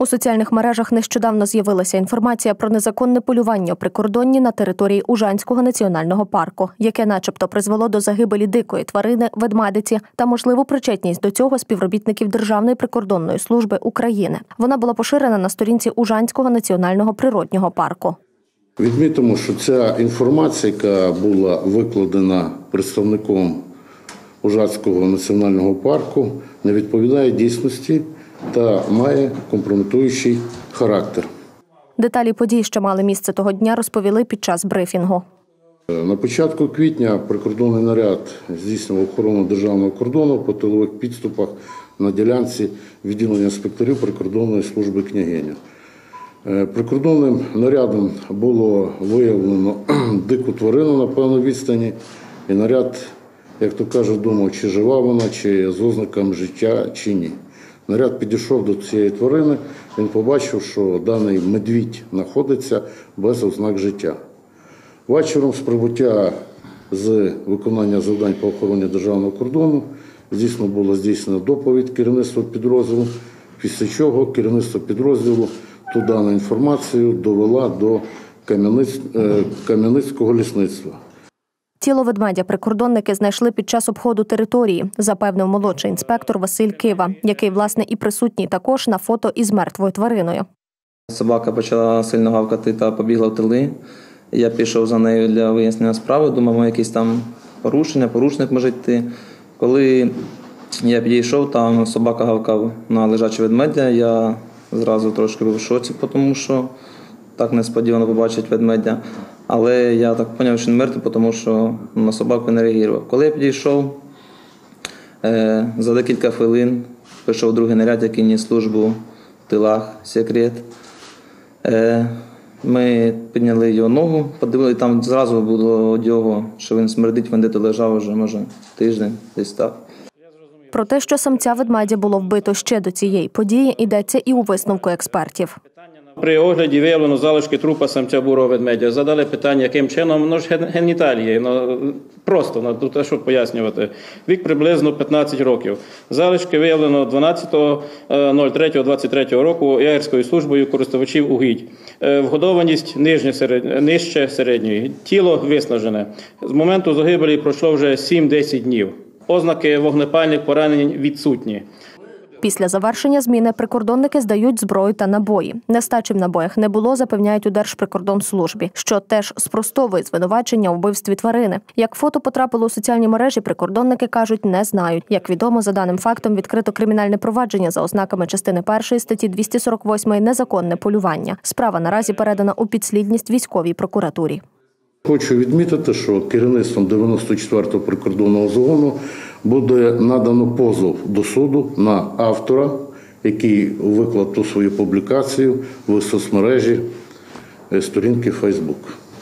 У соціальних мережах нещодавно з'явилася інформація про незаконне полювання у прикордонні на території Ужанського національного парку, яке начебто призвело до загибелі дикої тварини ведмедиці та можливу причетність до цього співробітників Державної прикордонної служби України. Вона була поширена на сторінці Ужанського національного природнього парку. Відмітимо, що ця інформація, яка була викладена представником Ужанського національного парку, не відповідає дійсності та має компрометуючий характер. Деталі подій, що мали місце того дня, розповіли під час брифінгу. На початку квітня прикордонний наряд здійснював охорону державного кордону по тилових підступах на ділянці відділення інспекторів прикордонної служби Княгиня. Прикордонним нарядом було виявлено дику тварину на певній відстані, і наряд, як то кажуть, думав, чи жива вона, чи з ознаками життя, чи ні. Наряд підійшов до цієї тварини, він побачив, що даний медвідь знаходиться без ознак життя. Вечором з прибуття з виконання завдань по охороні державного кордону була здійснена доповідь керівництва підрозділу, після чого керівництво підрозділу ту дану інформацію довела до Кам'яницького лісництва. Тіло ведмедя прикордонники знайшли під час обходу території, запевнив молодший інспектор Василь Кива, який, власне, і присутній також на фото із мертвою твариною. Собака почала сильно гавкати та побігла в тили. Я пішов за нею для вияснення справи, думав, якісь там порушення, порушник може йти. Коли я підійшов, там собака гавкав на лежаче ведмедя, я зразу трошки був в шоці, тому що так несподівано побачити ведмедя. Але я так зрозумів, що він мертвий, тому що на собаку не реагував. Коли я підійшов, за декілька хвилин прийшов другий наряд, який ніс службу в тилах, секрет. Ми підняли його ногу, подивилися, там зразу було від його, що він смердить, він десь лежав вже, може, тиждень, десь так. Про те, що самця ведмедя було вбито ще до цієї події, йдеться і у висновку експертів. При огляді виявлено залишки трупа самця бурого ведмедя. Задали питання, яким чином, ну ж геніталії, просто, тут що пояснювати. Вік приблизно 15 років. Залишки виявлено 12.03.23 року ягерською службою користувачів угідь. Вгодованість нижче середньої. Тіло виснажене. З моменту загибелі пройшло вже 7-10 днів. Ознаки вогнепальних поранень відсутні. Після завершення зміни прикордонники здають зброю та набої. Нестачі в набоях не було, запевняють у Держприкордонслужбі, що теж спростовує звинувачення у вбивстві тварини. Як фото потрапило у соціальні мережі, прикордонники кажуть, не знають. Як відомо, за даним фактом відкрито кримінальне провадження за ознаками частини 1 статті 248 «Незаконне полювання». Справа наразі передана у підслідність військовій прокуратурі. Хочу відмітити, що керівництвом 94-го прикордонного загону буде надано позов до суду на автора, який виклав ту свою публікацію в соцмережі сторінки Facebook.